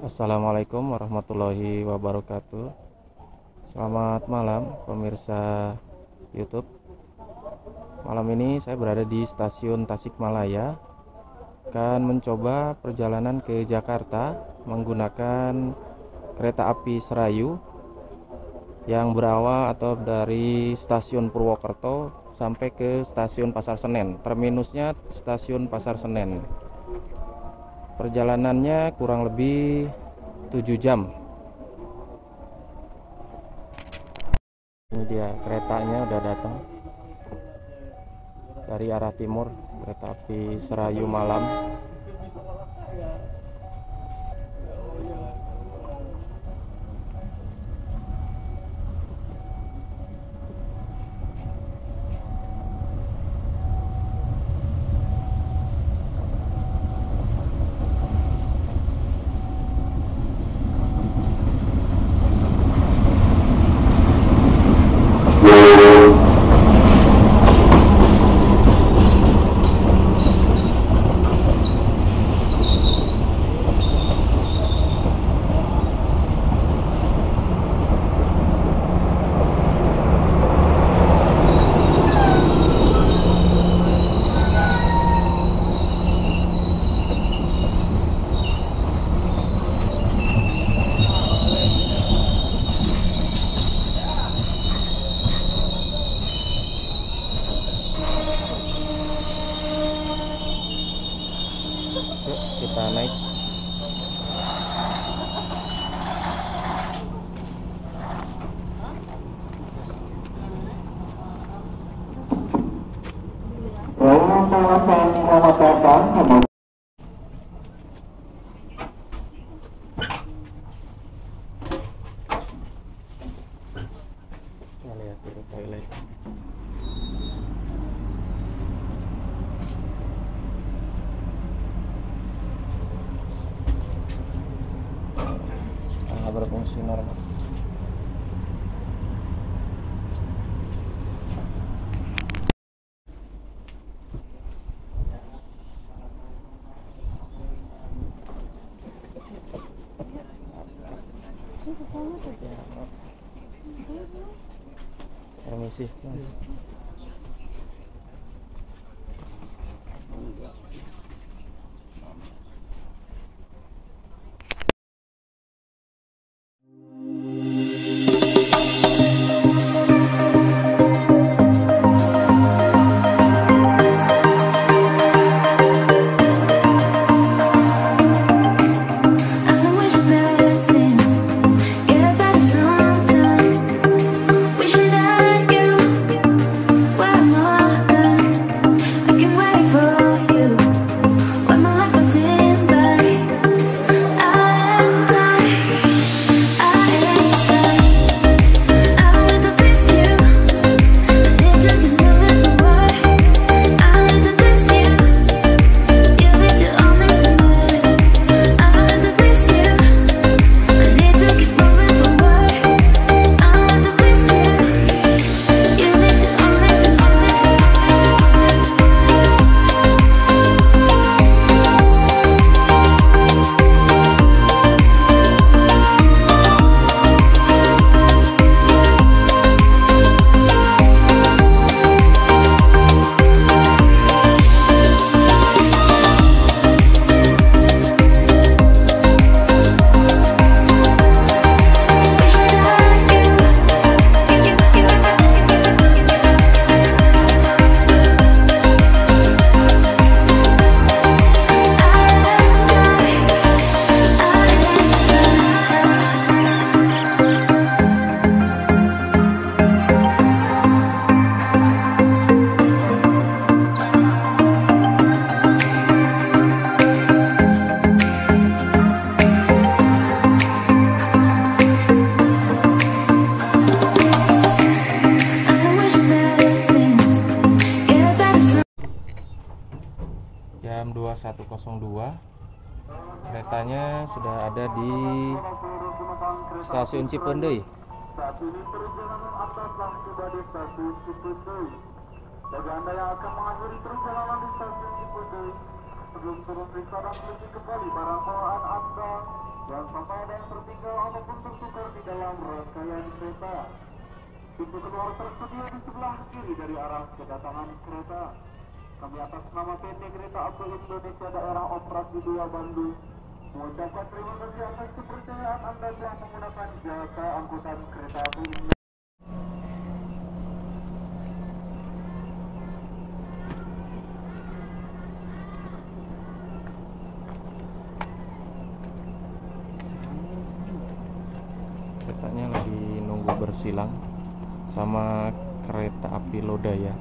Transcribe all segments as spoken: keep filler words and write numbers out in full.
Assalamualaikum warahmatullahi wabarakatuh. Selamat malam pemirsa YouTube. Malam ini saya berada di stasiun Tasikmalaya, akan mencoba perjalanan ke Jakarta menggunakan kereta api Serayu yang berawal atau dari stasiun Purwokerto sampai ke stasiun Pasar Senen. Terminusnya stasiun Pasar Senen. Perjalanannya kurang lebih tujuh jam. Ini dia keretanya udah datang dari arah timur, kereta api Serayu Malam. Yuk kita naik. Selamat datang. Kita lihat dulu toilet. Ah, berfungsi normal. Permisi, Mas. Jam dua puluh satu nol dua, keretanya sudah ada di stasiun Cipendei. Saat ini perjalanan Anda telah tiba di stasiun Cipendei. Bagi Anda yang akan mengakhiri perjalanan di stasiun Cipendei, sebelum turun periksa dan kembali barang bawaan Anda, Jangan sampai ada yang tertinggal ataupun tertukar di dalam rangkaian kereta. Pintu keluar tersedia di sebelah kiri dari arah kedatangan kereta. Kami atas nama P T Kereta Api Indonesia Daerah Operasi dua Bandung mengucapkan terima kasih atas kepercayaan Anda telah menggunakan jasa angkutan kereta api Indonesia. Keretanya lagi nunggu bersilang sama kereta api Lodaya.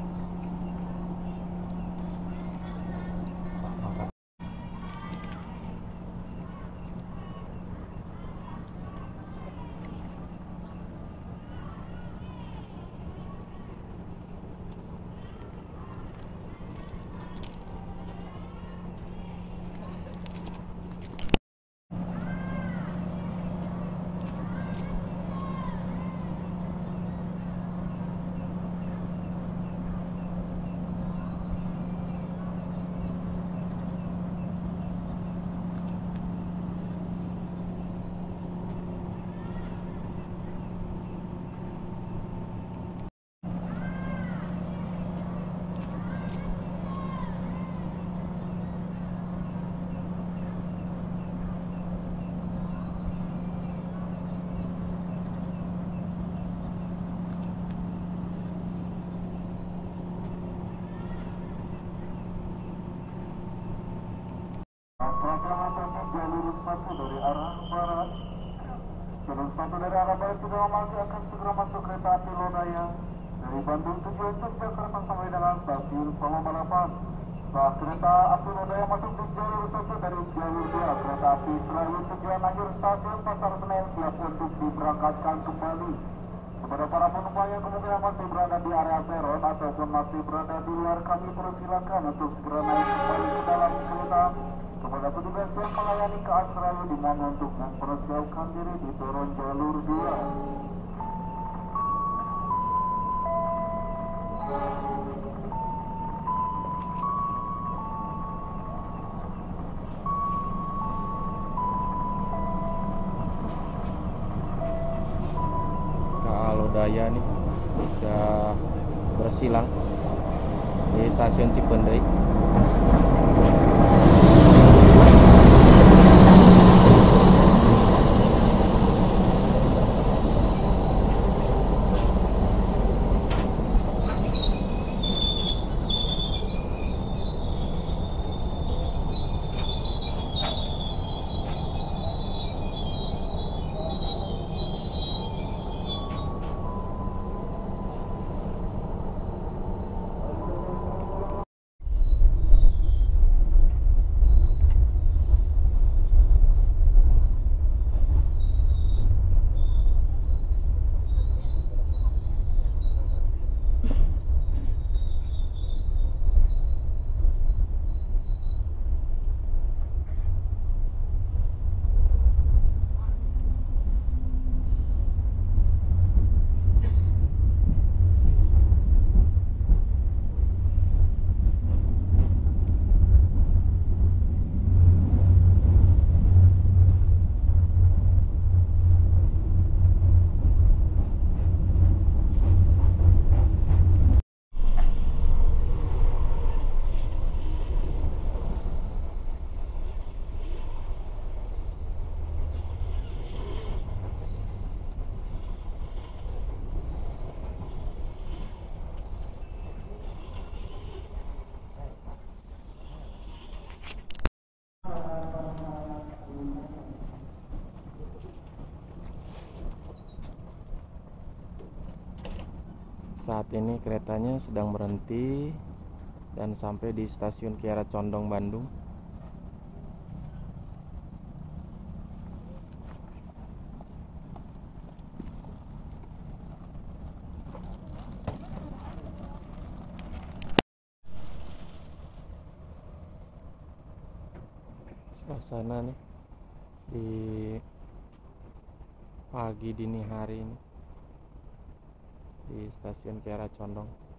Proklamasi jalur satu dari arah barat. Jalur satu dari arah barat juga masih akan segera masuk kereta api Lodaya dari Bandung tujuan Yogyakarta sampai dengan stasiun Solo Balapan. Setelah kereta api Lodaya masuk di jalur satu dari jalur dua, kereta api selalu tujuan akhir stasiun Pasar Senen siap untuk diberangkatkan kembali. Kepada para penumpang yang kemungkinan masih berada di area peron ataupun masih berada di luar, kami persilakan untuk segera naik kembali ke dalam kereta. Kepada petugas yang melayani K A S selalu dimohon untuk mempersiapkan diri di peron jalur dua. K A Lodaya nih udah bersilang di stasiun Cipendei. Saat ini keretanya sedang berhenti dan sampai di stasiun Kiara Condong, Bandung. Suasana nih di pagi dini hari ini di stasiun Kiara Condong.